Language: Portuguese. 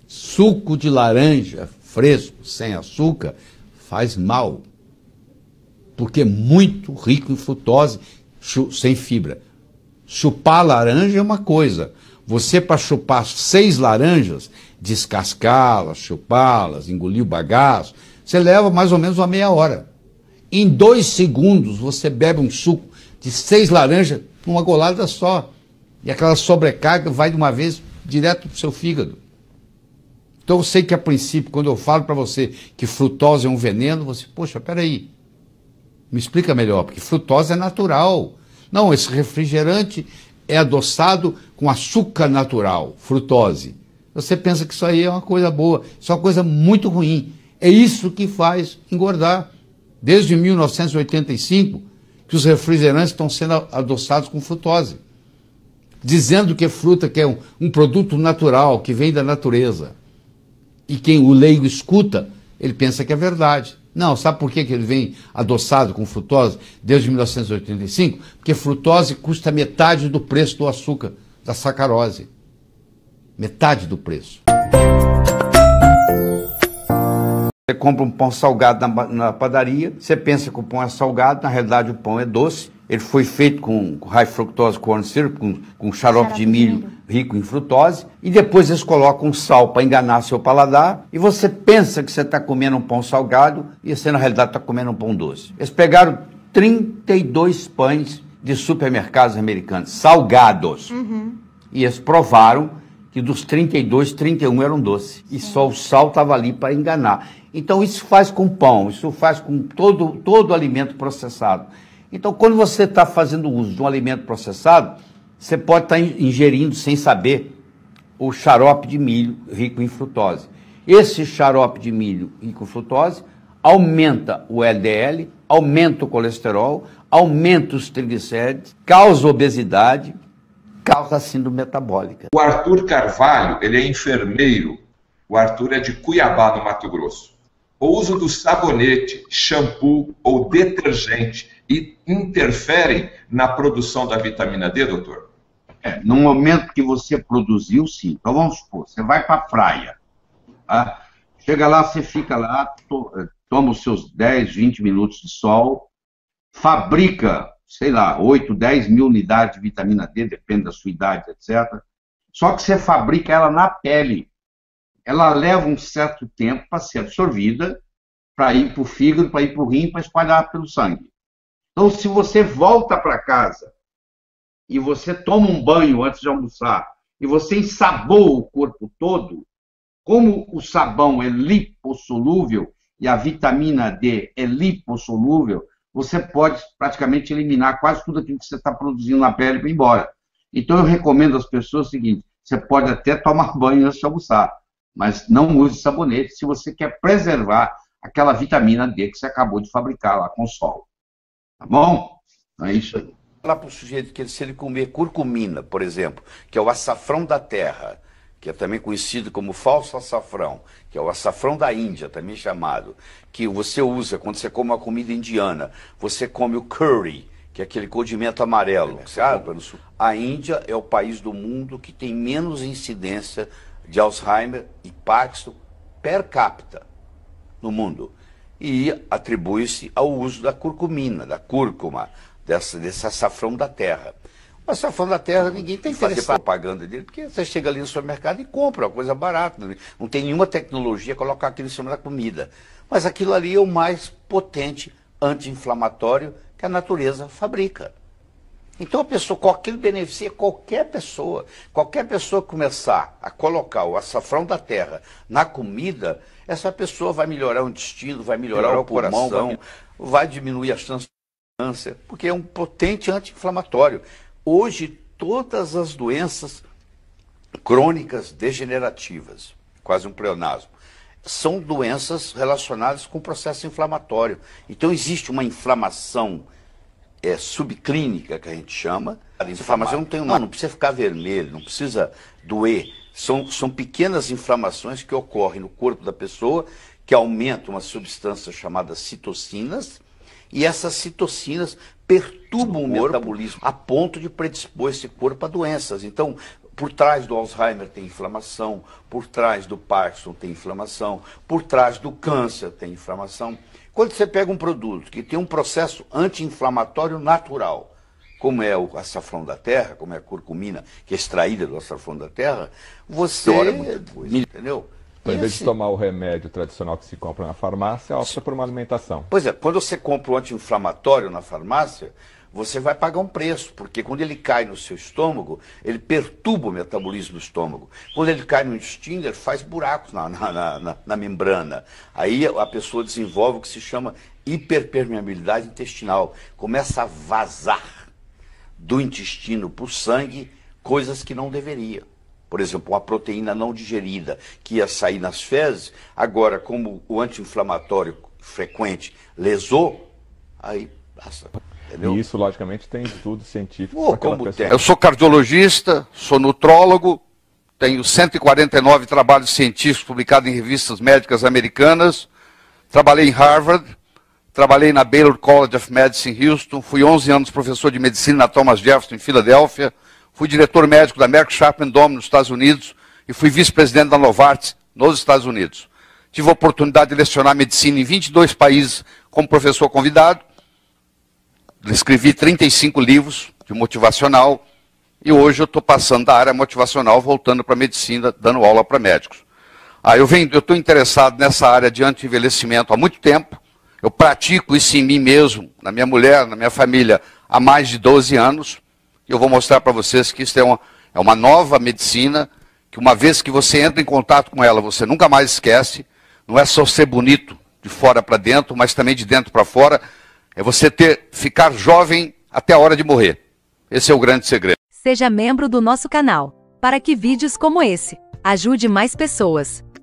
Suco de laranja fresco, sem açúcar, faz mal. Porque é muito rico em frutose, sem fibra. Chupar laranja é uma coisa. Você, para chupar 6 laranjas, descascá-las, chupá-las, engolir o bagaço, você leva mais ou menos uma meia hora. Em 2 segundos, você bebe um suco de 6 laranjas numa golada só. E aquela sobrecarga vai de uma vez direto para o seu fígado. Então eu sei que a princípio, quando eu falo para você que frutose é um veneno, você, poxa, peraí, me explica melhor, porque frutose é natural. Não, esse refrigerante é adoçado com açúcar natural, frutose. Você pensa que isso aí é uma coisa boa, isso é uma coisa muito ruim. É isso que faz engordar. Desde 1985, que os refrigerantes estão sendo adoçados com frutose. Dizendo que é fruta, que é um produto natural, que vem da natureza. E quem o leigo escuta, ele pensa que é verdade. Não, sabe por que ele vem adoçado com frutose desde 1985? Porque frutose custa metade do preço do açúcar, da sacarose. Metade do preço. Você compra um pão salgado na padaria, você pensa que o pão é salgado, na realidade o pão é doce. Ele foi feito com high fructose corn syrup, com xarope de milho rico em frutose, e depois eles colocam sal para enganar seu paladar, e você pensa que você está comendo um pão salgado, e você na realidade está comendo um pão doce. Eles pegaram 32 pães de supermercados americanos, salgados, e eles provaram que dos 32, 31 eram doces, e só o sal estava ali para enganar. Então isso faz com pão, isso faz com todo alimento processado. Então, quando você está fazendo uso de um alimento processado, você pode estar ingerindo, sem saber, o xarope de milho rico em frutose. Esse xarope de milho rico em frutose aumenta o LDL, aumenta o colesterol, aumenta os triglicéridos, causa obesidade, causa síndrome metabólica. O Arthur Carvalho, ele é enfermeiro. O Arthur é de Cuiabá, no Mato Grosso. O uso do sabonete, shampoo ou detergente interferem na produção da vitamina D, doutor? No momento que você produziu, sim. Então vamos supor, você vai para a praia, tá? Chega lá, você fica lá, toma os seus 10, 20 minutos de sol, fabrica, sei lá, 8, 10 mil unidades de vitamina D, depende da sua idade, etc. Só que você fabrica ela na pele. Ela leva um certo tempo para ser absorvida, para ir para o fígado, para ir para o rim, para espalhar pelo sangue. Então, se você volta para casa e você toma um banho antes de almoçar e você ensaboa o corpo todo, como o sabão é lipossolúvel e a vitamina D é lipossolúvel, você pode praticamente eliminar quase tudo aquilo que você está produzindo na pele para ir embora. Então, eu recomendo às pessoas o seguinte: você pode até tomar banho antes de almoçar, mas não use sabonete se você quer preservar aquela vitamina D que você acabou de fabricar lá com o sol. Tá bom? É isso aí. Falar para o sujeito que se ele comer curcumina, por exemplo, que é o açafrão da terra, que é também conhecido como falso açafrão, que é o açafrão da Índia, também chamado, que você usa quando você come uma comida indiana, você come o curry, que é aquele condimento amarelo, sabe? A Índia é o país do mundo que tem menos incidência de Alzheimer e Parkinson per capita no mundo. E atribui-se ao uso da curcumina, da cúrcuma, desse açafrão da terra. O açafrão da terra, ninguém tem que fazer propaganda dele, porque você chega ali no supermercado e compra, uma coisa barata. Não tem nenhuma tecnologia colocar aquilo em cima da comida. Mas aquilo ali é o mais potente anti-inflamatório que a natureza fabrica. Então a pessoa, aquilo beneficia qualquer pessoa. Qualquer pessoa que começar a colocar o açafrão da terra na comida, essa pessoa vai melhorar o intestino, vai melhorar o coração, vai diminuir as chances de câncer, porque é um potente anti-inflamatório. Hoje, todas as doenças crônicas degenerativas, quase um pleonasmo, são doenças relacionadas com o processo inflamatório. Então existe uma inflamação subclínica, que a gente chama. A inflamação não precisa ficar vermelho, não precisa doer. São pequenas inflamações que ocorrem no corpo da pessoa, que aumentam uma substância chamada citocinas, e essas citocinas perturbam o metabolismo a ponto de predispor esse corpo a doenças. Então, Por trás do Alzheimer tem inflamação, por trás do Parkinson tem inflamação, por trás do câncer tem inflamação. Quando você pega um produto que tem um processo anti-inflamatório natural, como é o açafrão da terra, como é a curcumina, que é extraída do açafrão da terra, você... entendeu? Então, em vez de tomar o remédio tradicional que se compra na farmácia, opta por uma alimentação. Pois é, quando você compra o anti-inflamatório na farmácia, você vai pagar um preço, porque quando ele cai no seu estômago, ele perturba o metabolismo do estômago. Quando ele cai no intestino, ele faz buracos na membrana. Aí a pessoa desenvolve o que se chama hiperpermeabilidade intestinal. Começa a vazar do intestino para o sangue coisas que não deveria. Por exemplo, uma proteína não digerida que ia sair nas fezes, agora como o anti-inflamatório frequente lesou, aí passa. Entendeu? E isso, logicamente, tem estudo científico. Eu sou cardiologista, sou nutrólogo, tenho 149 trabalhos científicos publicados em revistas médicas americanas, trabalhei em Harvard, trabalhei na Baylor College of Medicine em Houston, fui 11 anos professor de medicina na Thomas Jefferson em Filadélfia, fui diretor médico da Merck Sharp & Dohme nos Estados Unidos e fui vice-presidente da Novartis nos Estados Unidos. Tive a oportunidade de lecionar medicina em 22 países como professor convidado. Escrevi 35 livros de motivacional e hoje eu estou passando da área motivacional, voltando para a medicina, dando aula para médicos. Eu estou interessado nessa área de anti-envelhecimento há muito tempo. Eu pratico isso em mim mesmo, na minha mulher, na minha família, há mais de 12 anos. E eu vou mostrar para vocês que isso é uma nova medicina, que uma vez que você entra em contato com ela, você nunca mais esquece. Não é só ser bonito de fora para dentro, mas também de dentro para fora. É você ficar jovem até a hora de morrer. Esse é o grande segredo. Seja membro do nosso canal, para que vídeos como esse ajude mais pessoas.